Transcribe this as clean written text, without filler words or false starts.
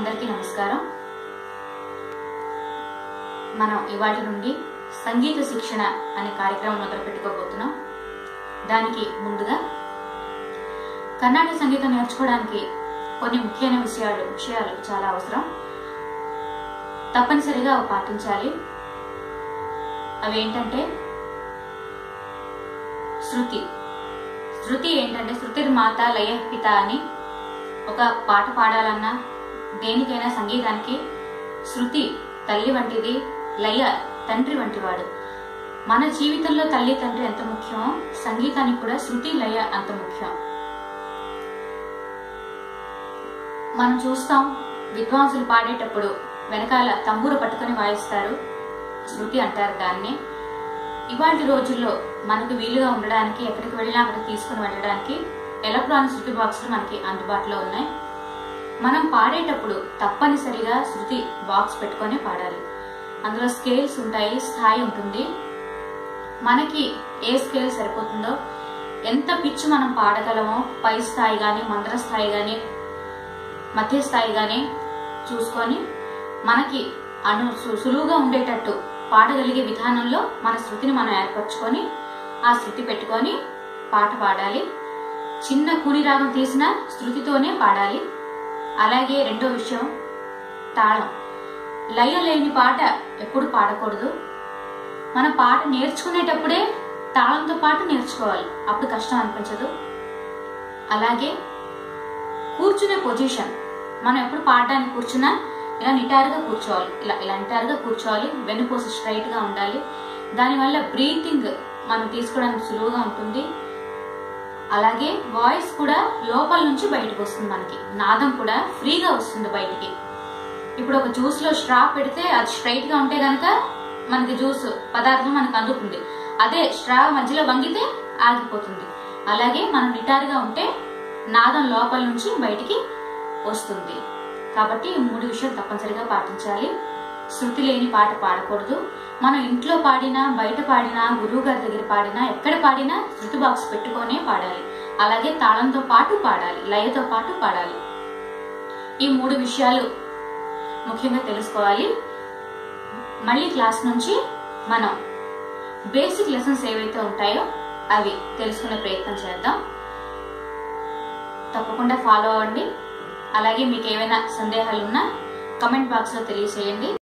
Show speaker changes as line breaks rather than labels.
అందరికీ నమస్కారం. మనం ఇవాటి నుండి సంగీత శిక్షణ అనే కార్యక్రమం మొదలు పెట్టుకోబోతున్నాం. దానికి ముందుగా కర్ణాటక సంగీతం నేర్చుకోవడానికి కొన్ని ముఖ్యమైన విషయాలు చాలా అవసరం. తప్పనిసరిగా పాటించాలి. అవి ఏంటంటే శృతి ఏంటంటే శృతిర్మాత లయ పిత అని. ఒక పాట పాడాలన్నా దేనికైనా సంగీతానికి శృతి తల్లి వంటిది, లయ తండ్రి వంటివాడు. మన జీవితంలో తల్లి తండ్రి ఎంత ముఖ్యమో సంగీతానికి కూడా శృతి లయ అంత ముఖ్యం. మనం చూస్తాం, విద్వాంసులు పాడేటప్పుడు వెనకాల తంబూర పట్టుకుని వాయిస్తారు, శృతి అంటారు దాన్ని. ఇవాటి రోజుల్లో మనకు వీలుగా ఉండడానికి ఎక్కడికి వెళ్ళినా అక్కడికి తీసుకుని వెళ్ళడానికి ఎలక్ట్రానిక్ శృతి బాక్సులు మనకి అందుబాటులో ఉన్నాయి. మనం పాడేటప్పుడు తప్పనిసరిగా శృతి బాక్స్ పెట్టుకొని పాడాలి. అందులో స్కేల్స్ ఉంటాయి, స్థాయి ఉంటుంది. మనకి ఏ స్కేల్ సరిపోతుందో, ఎంత పిచ్ మనం పాడగలమో, పై స్థాయి గాని, మంద్ర స్థాయి గాని, మధ్య స్థాయి గాని చూసుకొని మనకి సులువుగా ఉండేటట్టు పాడగలిగే విధానంలో మన శృతిని మనం ఏర్పరచుకొని ఆ శృతి పెట్టుకొని పాట పాడాలి. చిన్న కూని రాగం తీసిన శృతితోనే పాడాలి. అలాగే రెండో విషయం, తాళం. లయ లేని పాట ఎప్పుడు పాడకూడదు. మన పాట నేర్చుకునేటప్పుడే తాళంతో పాటు నేర్చుకోవాలి, అప్పుడు కష్టం అనిపించదు. అలాగే కూర్చునే పొజిషన్, మనం ఎప్పుడు పాడడానికి కూర్చున్నా ఇలా నిటారుగా కూర్చోవాలి, ఇలా నిటారుగా కూర్చోవాలి. వెన్నుపూస స్ట్రైట్ గా ఉండాలి. దానివల్ల బ్రీతింగ్ మనం తీసుకోవడానికి సులువుగా ఉంటుంది. అలాగే వాయిస్ కూడా లోపల నుంచి బయటకు వస్తుంది, మనకి నాదం కూడా ఫ్రీగా వస్తుంది బయటికి. ఇప్పుడు ఒక జ్యూస్ లో స్ట్రా పెడితే అది స్ట్రైట్ గా ఉంటే గనక మనకి జ్యూస్ పదార్థం మనకు అందుతుంది. అదే స్ట్రా మధ్యలో వంగితే ఆగిపోతుంది. అలాగే మనం నిటారుగా ఉంటే నాదం లోపల నుంచి బయటికి వస్తుంది. కాబట్టి ఈ 3 విషయాలు తప్పనిసరిగా పాటించాలి. శృతి లేని పాట పాడకూడదు. మనం ఇంట్లో పాడినా, బయట పాడినా, గురువు గారి దగ్గర పాడినా, ఎక్కడ పాడినా శృతి బాక్స్ పెట్టుకొనే పాడాలి. అలాగే తాళంతో పాటు పాడాలి, లయతో పాటు పాడాలి. ఈ 3 విషయాలు ముఖ్యంగా తెలుసుకోవాలి. మళ్ళీ క్లాస్ నుంచి మనం బేసిక్ లెసన్స్ ఏవైతే ఉంటాయో అవి తెలుసుకునే ప్రయత్నం చేద్దాం. తప్పకుండా ఫాలో అవ్వండి. అలాగే మీకు ఏమైనా సందేహాలు ఉన్నా కమెంట్ బాక్స్ లో తెలియజేయండి.